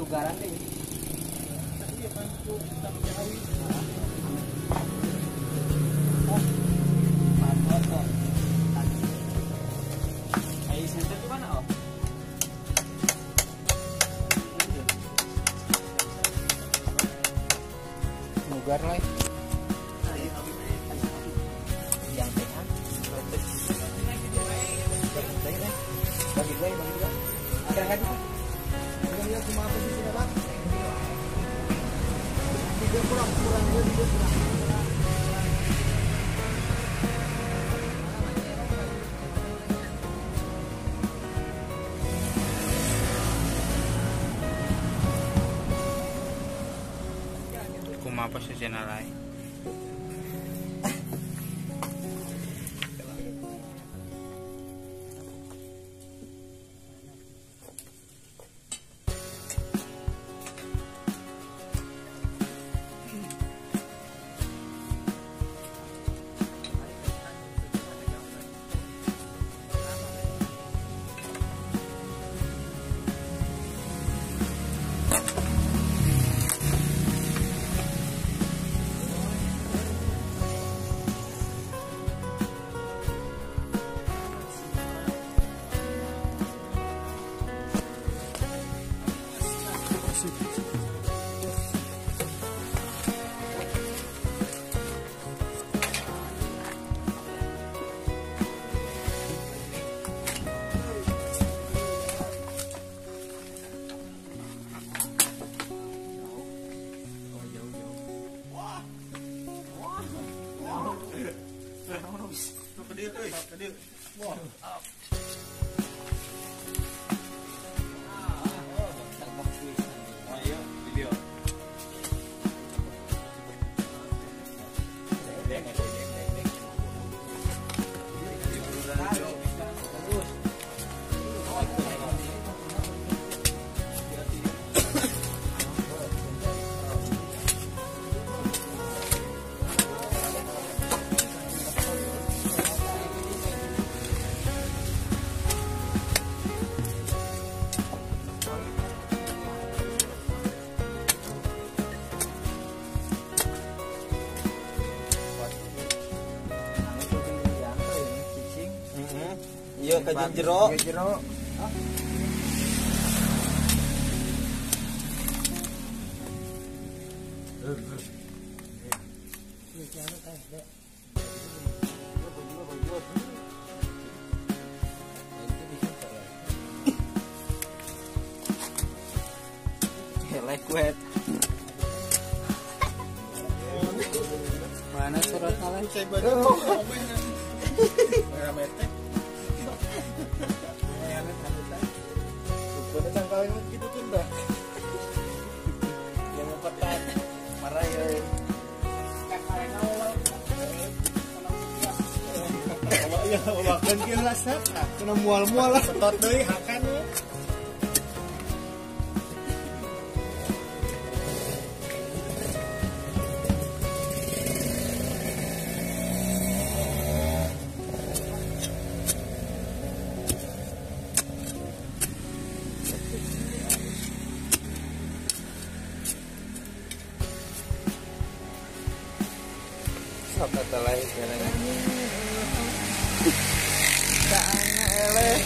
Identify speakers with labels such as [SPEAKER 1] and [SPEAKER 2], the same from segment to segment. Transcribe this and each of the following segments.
[SPEAKER 1] tugaran deh.
[SPEAKER 2] Iya kan tuh kita menjauhi.
[SPEAKER 1] Motor. Ayo center di mana, Om? Nugar lah. Yang tekan. Bagi gue. Akhirnya kan.
[SPEAKER 2] Dia cuma posisinya Bang. Dia kurang dia kurang.
[SPEAKER 3] Kumaha posisinya lain.
[SPEAKER 2] Kedir. Wah.
[SPEAKER 3] Ayo video.
[SPEAKER 1] Iya ke jero. Lekuet. Mana surat kalah?
[SPEAKER 2] Saya baru metek. Bukan tanggalin gitu tuh dah.
[SPEAKER 1] Yang mempertan marah ya.
[SPEAKER 2] Ya, makan dia rasa. Kena mual-mual lah. Petot deui hakan we.
[SPEAKER 1] Kata lain caranya. Kaana eleh.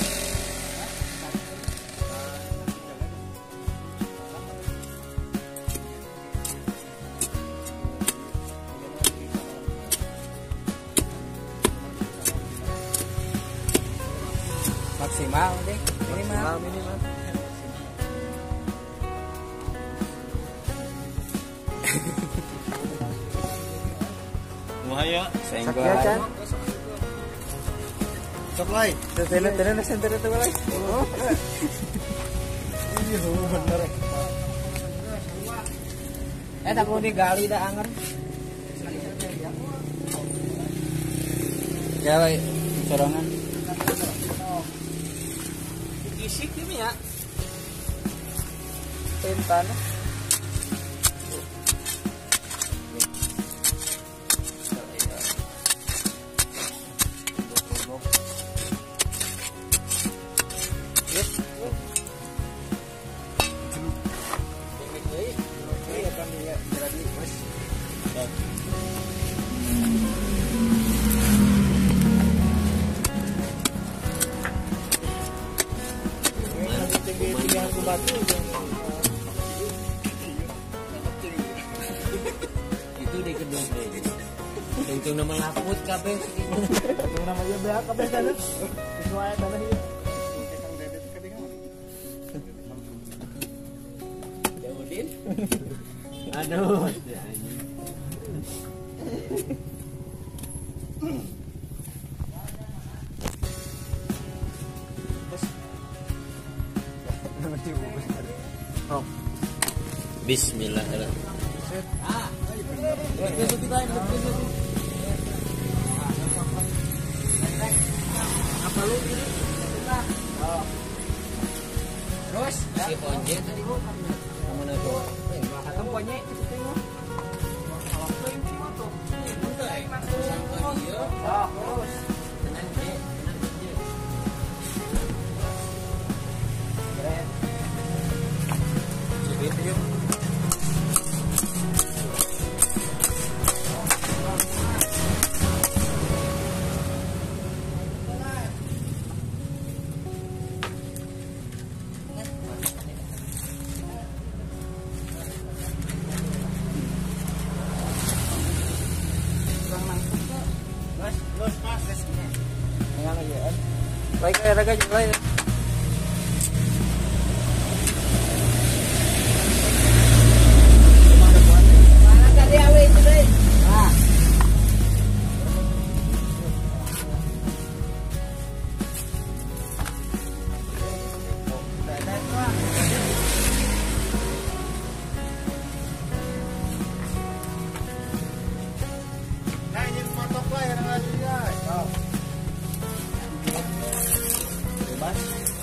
[SPEAKER 1] Maksimal deh, minimal.
[SPEAKER 3] Muhaya.
[SPEAKER 1] Senggol aja.
[SPEAKER 2] Sok lai.
[SPEAKER 1] Tenan center itu lai. Oh.
[SPEAKER 2] Iya bener.
[SPEAKER 1] Tak perlu digali dah anger. Ya lai, corongan. Isik ini ya. Pentan. batu itu di gedung itu nama laput kabeh itu nama dia beak kabeh sana itu aya tanah ieu Daudin aduh Bismillahirrahmanirrahim. Apa lu ini? Terus si Onje tadi kamu nato. Kata ponye itu mah. Kalau tuh ini motor. Terus. Tenang je, tenang je. Keren. Jadi itu baik raga juga ya. Mana tadi awe itu deh. Nah.
[SPEAKER 2] Nah, ini matok lah yang lagi guys.
[SPEAKER 1] Bebas.